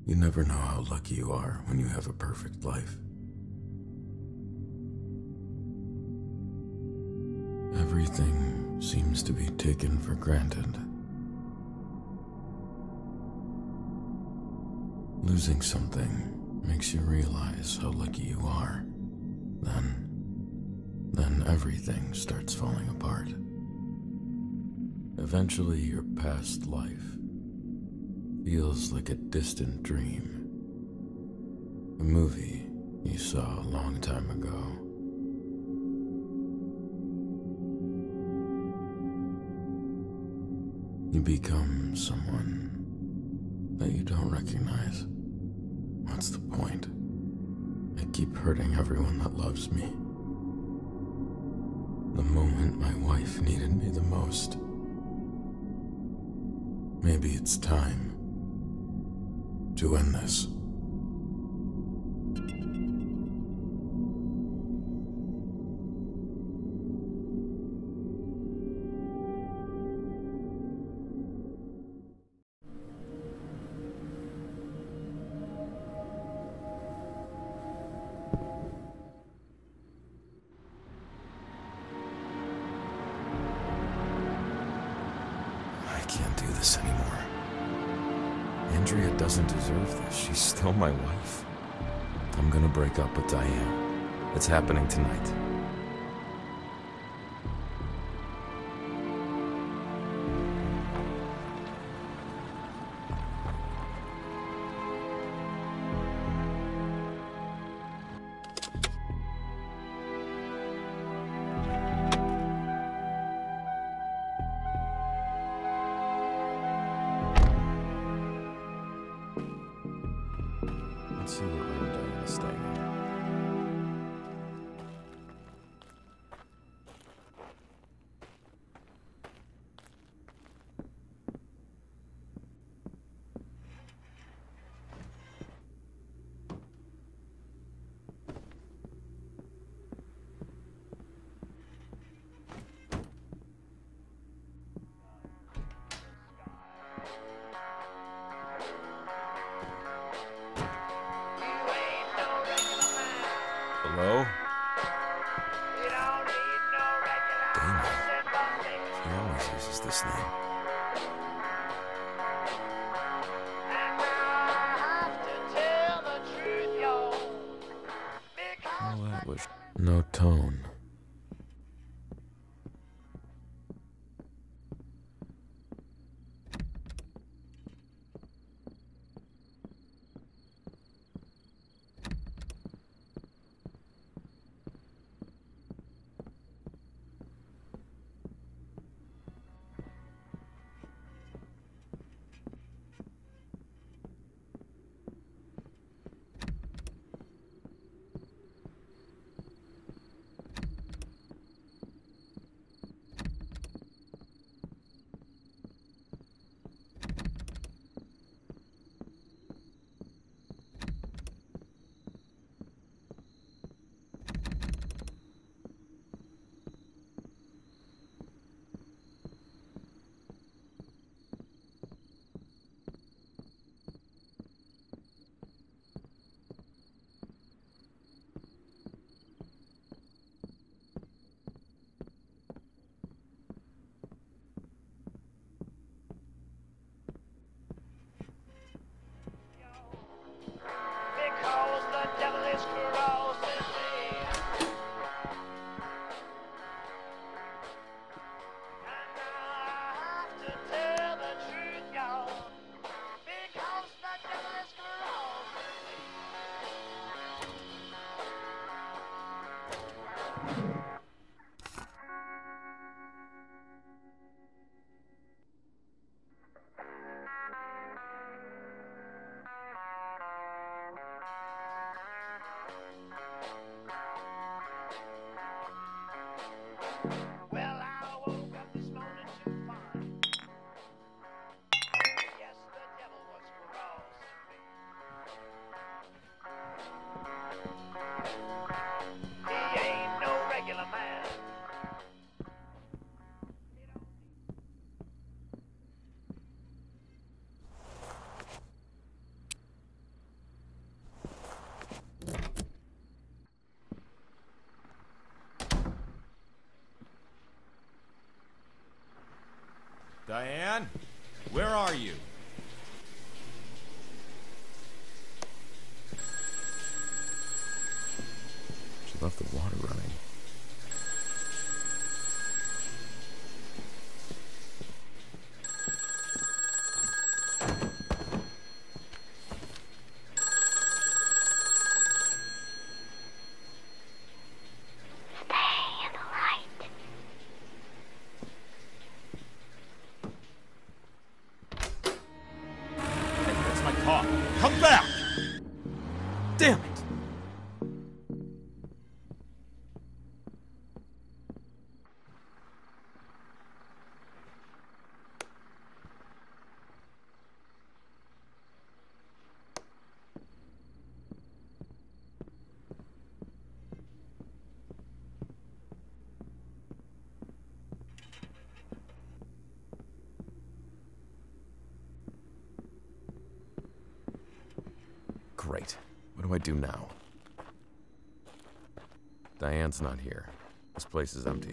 You never know how lucky you are when you have a perfect life. Everything seems to be taken for granted. Losing something makes you realize how lucky you are. Then everything starts falling apart. Eventually, your past life feels like a distant dream. A movie you saw a long time ago. You become someone that you don't recognize. What's the point? I keep hurting everyone that loves me. The moment my wife needed me the most. Maybe it's time to end this. I can't do this anymore. Andrea doesn't deserve this. She's still my wife. I'm gonna break up with Diane. It's happening tonight. Let's see what room Diane is staying in. Hello? Dana. She always uses this name. Oh, that was no tone. Because the devil is corrosive me. And I have to tell the truth, y'all. Because the devil is corrosive Well, I woke up this morning to find, yes, the devil was crossing me. He ain't no regular man. Where are you? She left the water running. Hey, that's my car. Come back! Damn it! Great. What do I do now? Diane's not here. This place is empty.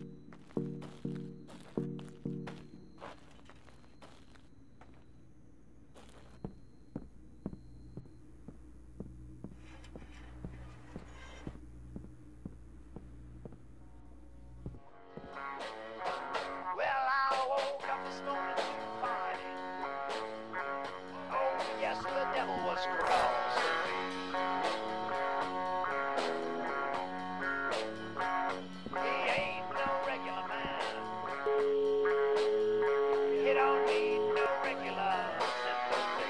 Well, I woke up this morning to find it. Oh, yes, the devil was crossing me. He ain't no regular man. He don't need no regular sympathy.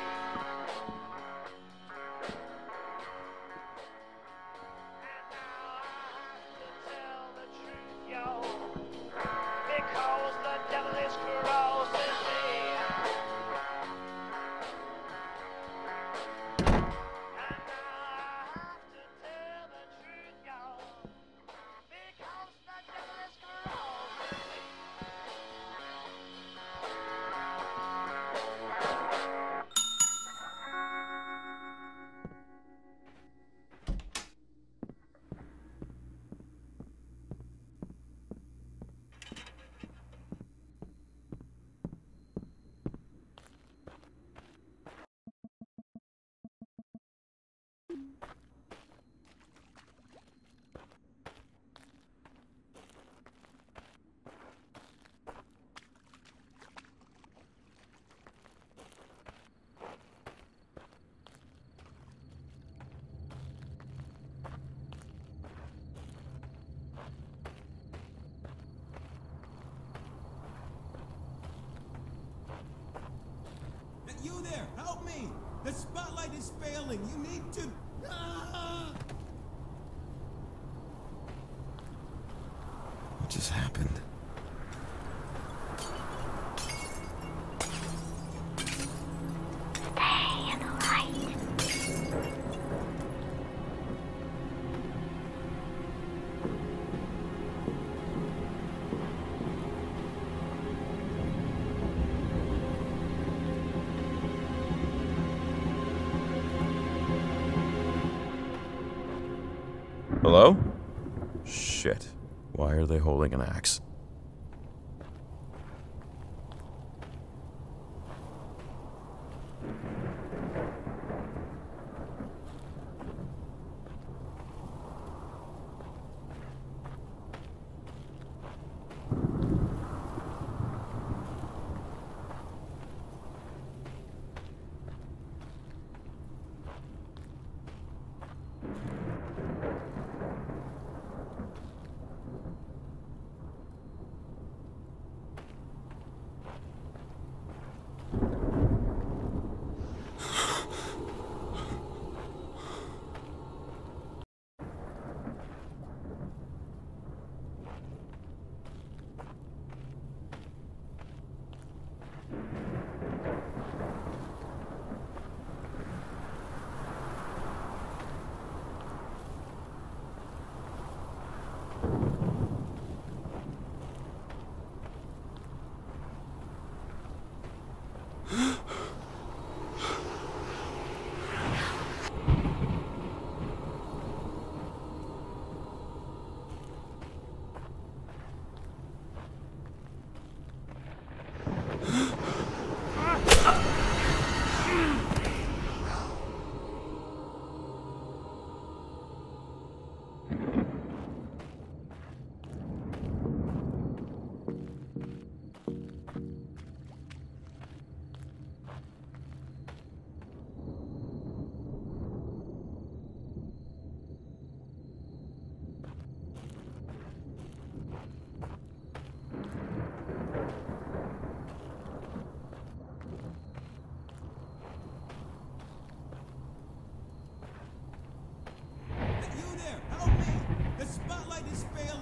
And now I have to tell the truth, yo. Because the devil is crossing me. And now I have to tell the truth, y'all. Because the devil is crossing me. You there, help me! The spotlight is failing. You need to. What just happened? Hello? Shit. Why are they holding an axe?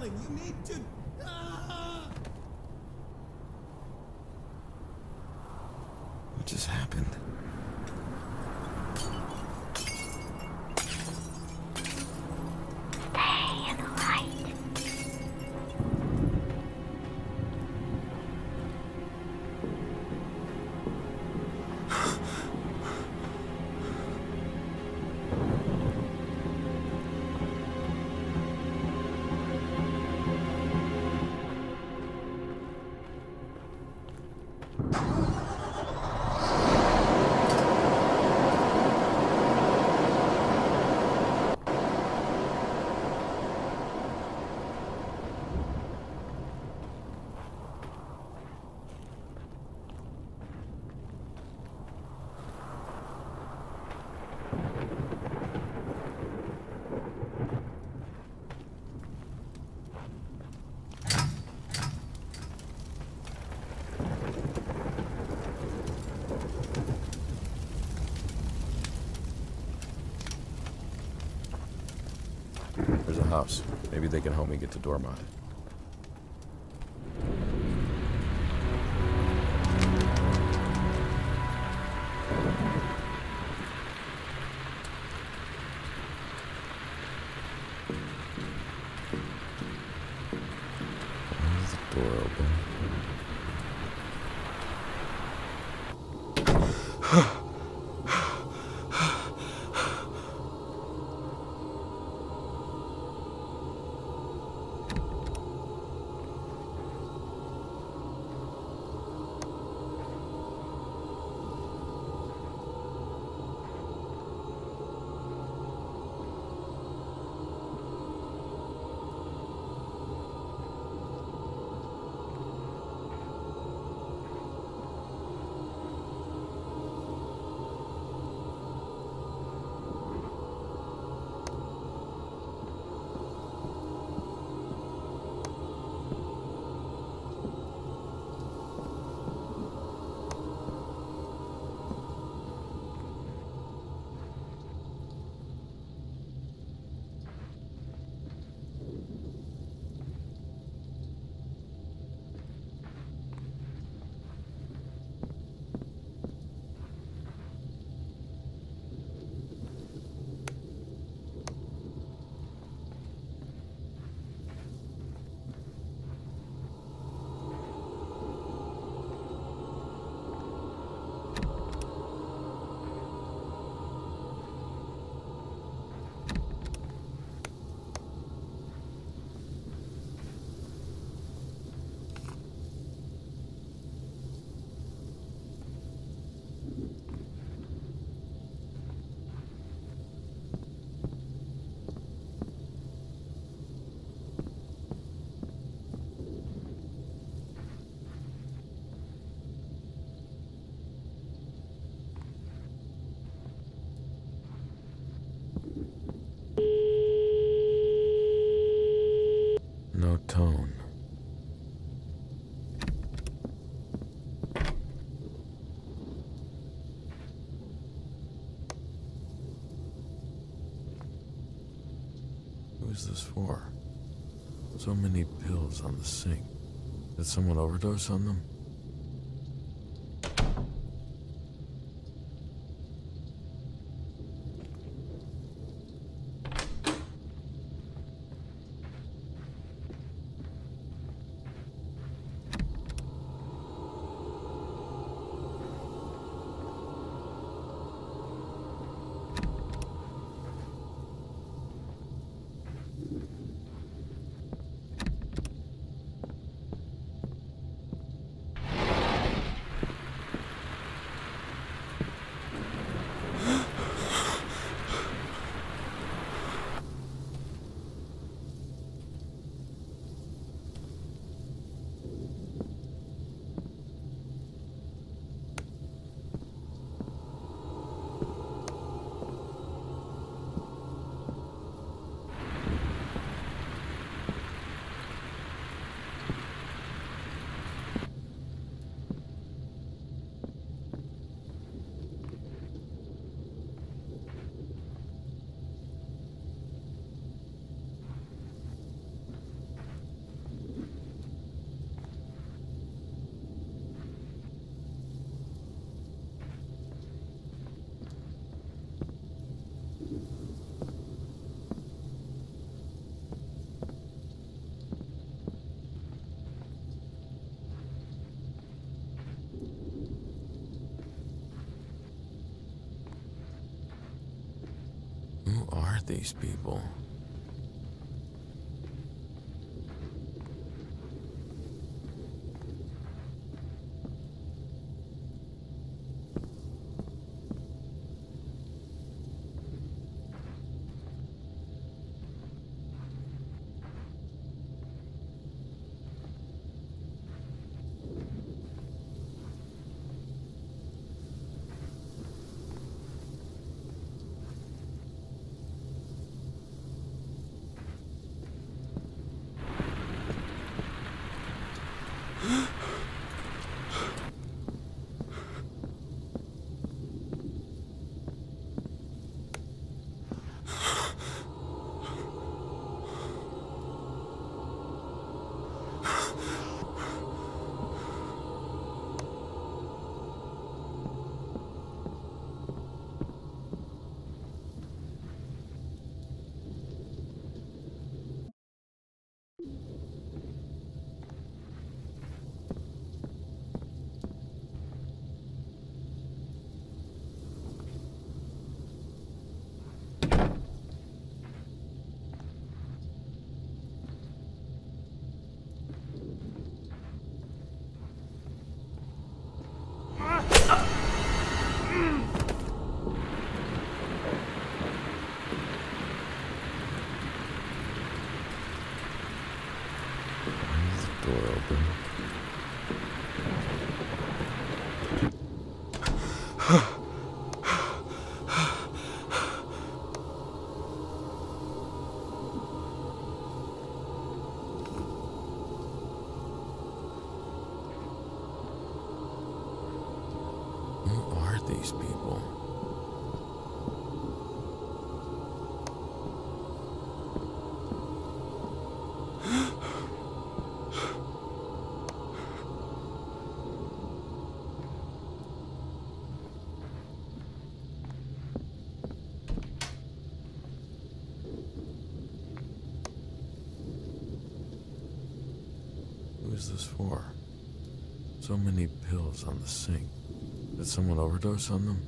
failing. You need to... Ah! What just happened? Stay in the light. There's a house. Maybe they can help me get to Dormont. Why is the door open? No tone. Who's this for? So many pills on the sink. Did someone overdose on them? these people? Door open. Who are these people? Who is this for? So many pills on the sink. Did someone overdose on them?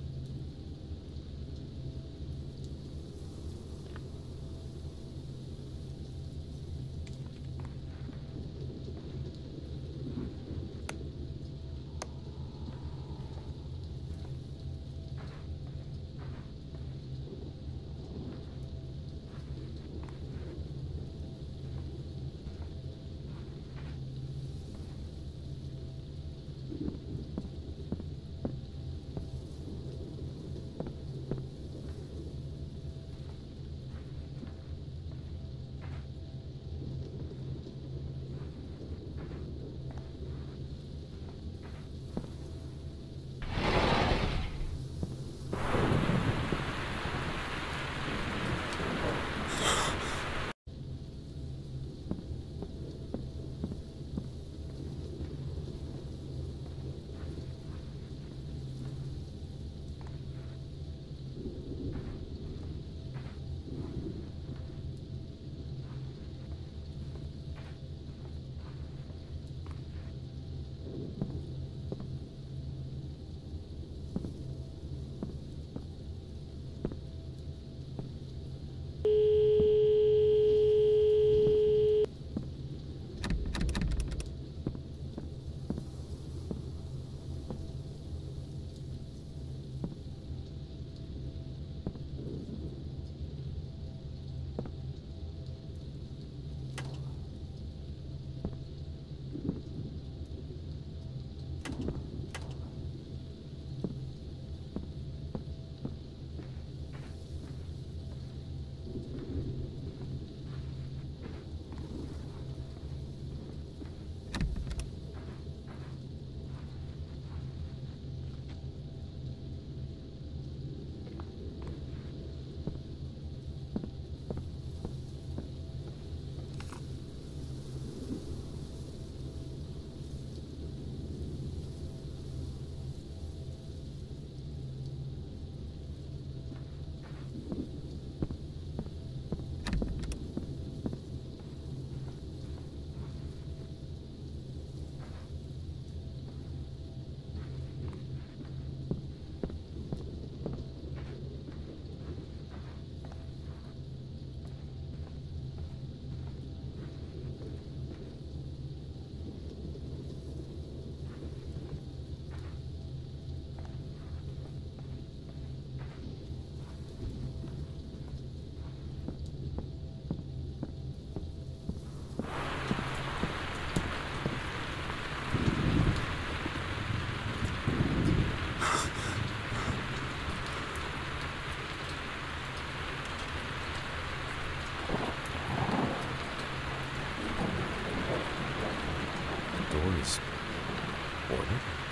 is ordered.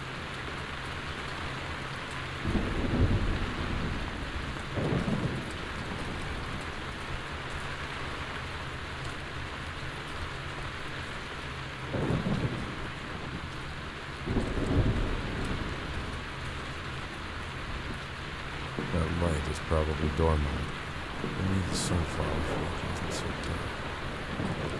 That light is probably dormant. Only the sunflower forge isn't so dark.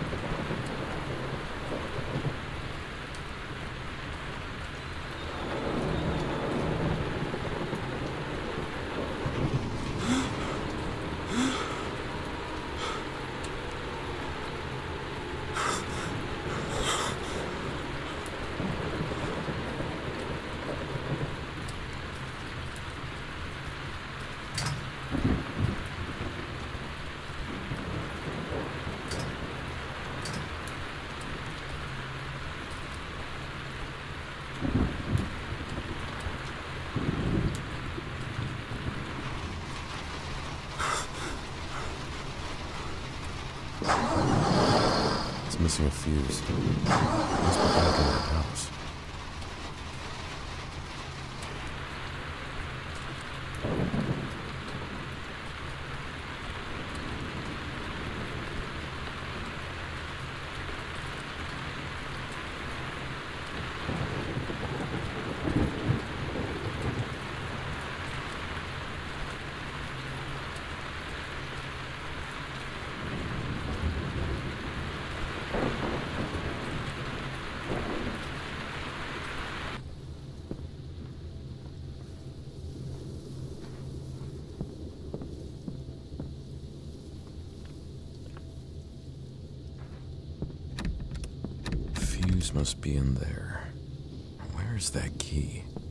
It's missing a fuse. Must be back in that house. Fuse must be in there. Where's that key?